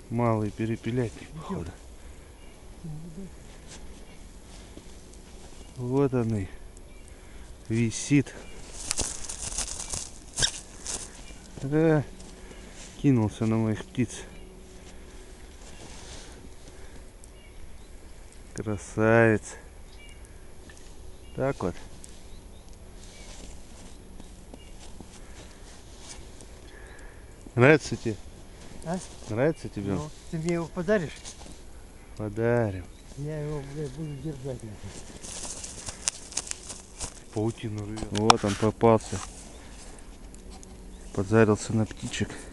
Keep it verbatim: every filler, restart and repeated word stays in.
Малый перепелятник, походу. Вот он и висит. Да, кинулся на моих птиц. Красавец. Так вот. Нравится тебе? А? Нравится тебе? Ну, ты мне его подаришь? Подарим. Я его, блядь, буду держать. Паутину рвет. Вот он попался. Подзарился на птичек.